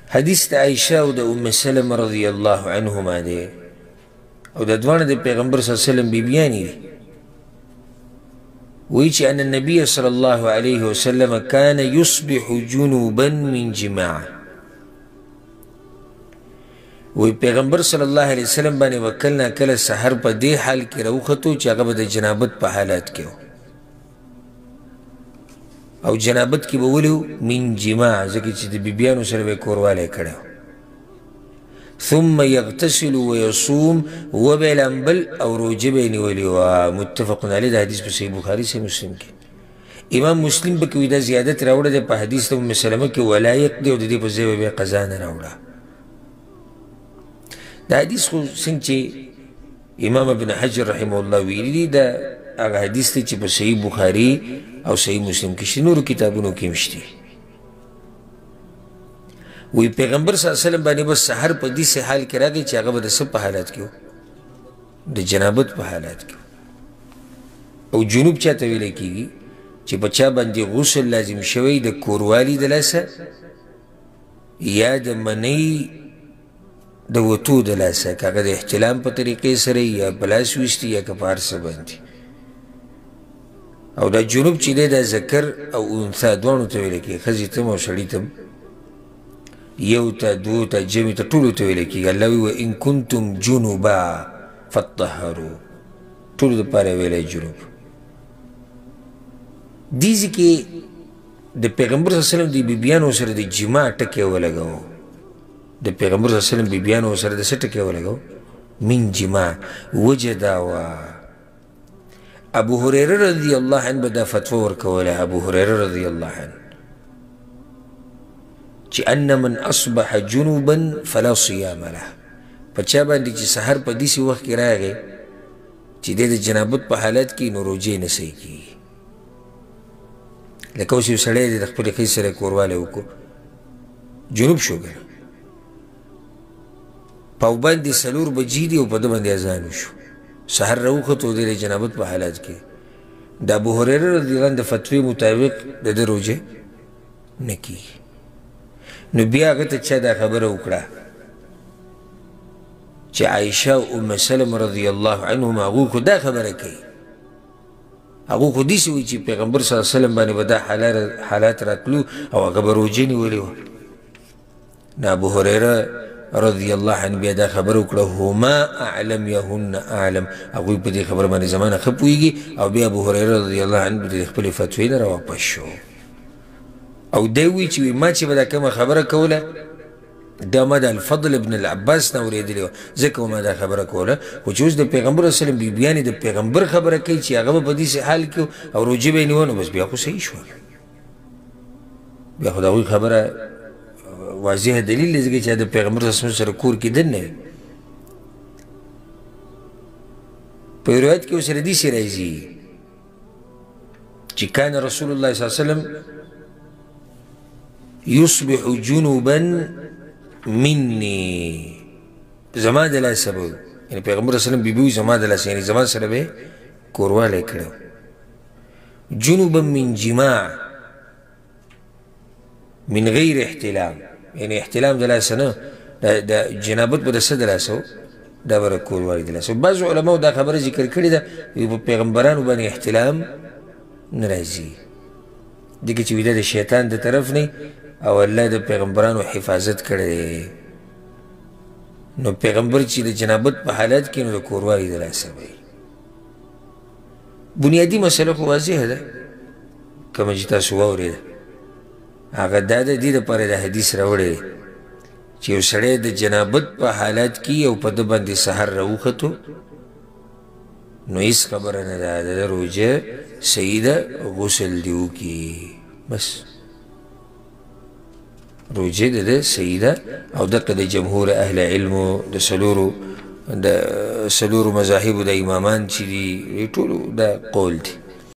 حدیث د عائشہ او د ام سلمہ رضی اللہ عنہما دی او د دوانه د پیغمبر صلی اللہ علیہ وسلم بیبیانی دی وی چې ان النبي صلی الله علیه وسلم کان یصبح جنوبا من جماع وی پیغمبر صلی الله علیه وسلم باندې وکلنا کله سحر په دې حال کې راوختو چې هغه د جنابت په حالات کې او جنابت کې به ولو من جماع ځکه چې د بیبیانو سره به کوروالی کړی ثم يغتسل ويصوم وبلنبل او روجه به نیولې وه متفق علیه دا حدیث په صحیح بخاري صحیح مسلم کې امام مسلم پکې وایي دا زیادت راوړی دی په حدیث د ام سلمه کې ولا یقضي او د دې په ځای به بیا قضا نه راوړه دا حدیث خو څنګه چې امام ابن حجر رحمه الله ویلي دي دا هغه حدیث دی چې په صحیح بخاري او صحیح مسلم کې شته نورو کتابونو کې هم شته وی پیغمبر صلی الله علیه وسلم باندې بس سحر په دې حال کې راغی چې هغه به د څه په حالات کې د جنابت په حالات کې او جنوب چاته ویلی کېږي چې په چا باندې غسل لازم شوی د کوروالي د لاسه یا د منۍ د وتو د لاسه که هغه د احتلام په طریقې سره یا په لاس ویستي یا که په هر څه باندې او دا جنوب چې دی دا ذکر او انثا دواړو ته ویلی کېږي ښځې ته او سړي ته یو ته دو ته جمع ته ټولو ته ویلی کېږي الله وی وان کنتم جنوبا فطهرو ټولو دپاره ویلی جنوب دې ځای کې د پیغمبر صلی الله علیه وسلم د بیبیانو سره د جماع ټکی ولګوو د پیغمبر صلی الله علیه وسلم بیبیانو سره د څه ټکی ولګوو من جماع وجه دا وه ابو هريره رضی الله عنه به دا فتوا ورکوله ابو هريره رضی الله عنه چې ان من اصبح جنوبا فلا صيام له په چا باندې چې سحر په داسې وخت کې راغی چې دی د جنابت په حالت کې نو روجې نه صحیح کېږي لکه اوس یو سړی دی د خپلې ښځې سره کوروالی وکړو جنوب شو که په او باندې 4 بجې دي او په ده باندې اذان وشو سحر راوخت او دی د جنابت په حالت کې د ابو هريره رضی الله عنه د فتوی مطابق د ده روجه نه کېږي نو بیا هغه ته چا دا خبره وکړه چې عایشه او ام سلمه رضی الله عنهما هغوی خو دا خبره کوي هغوی خو داسې وایي چې پیغمبر صلی الله علیه وسلم باندې به دا حالات راتلو او هغه به روجه نیولې وه نو ابو هريره رضی الله عنه بیا دا خبره وکړه هما اعلم یهن اعلم هغوی په دې خبره باندې زمانه ښه پوهېږي او بیا ابو هريره رضی الله عنه د خپلې فتوې نه راواپس شو او دی وی چې ما چې به دا کومه خبره کوله دا ما د الفضل ابن العباس نه اورېدلې وه ځکه ما دا خبره کوله خو چې اوس د پیغمبر صلی الله علیه وسلم بیبیانې د پیغمبر خبره کوي چې هغه به په داسې حال کې او روجه به یې نیوه نو بس بیا خو صحیح شوه بیا خو د هغوی خبره واضح دلیل دی ځکه چې د پیغمبر صلی الله علیه وسلم سره کور کې دننه وي په روایت کې ورسره داسې راځي چې کان رسول الله صلی الله علیه وسلم يصبح جنوبا مني زما د لاسه به یعنې پیغمبر صلی الله علیه وسلم بیبي زما د لاسه یعنې زما سره به کوروالی کړی جنوبا من جماع من غیر احتلام یعنې احتلام د لاسه نه د جنابت به د څه د لاسه و دا به د کوروالی د لاسه بعضو علماو دا خبره ذکر کړې ده په پیغمبرانو باندې احتلام نه راځي ځکه چې وي دا د شیطان د طرف نه او الله د پیغمبرانو حفاظت کړی نو پیغمبر چې د جنابت په حالت کې نو د کوروالي د لاسه وی بنیادي مسله خو واضحه ده کومه چې تاسو واورېده هغه دا د دې دپاره د حدیث راوړی چې یو سړی د جنابت په حالت کې او په ده باندې سحر راوختو نو هېڅ خبره نه ده د روجه صحیح ده غسل دې وکړي بس روجه ده صحیح ده او دقه د جمهور اهل علمو د څلورو مذاهبو د امامان چې دي ټولو دا قول دي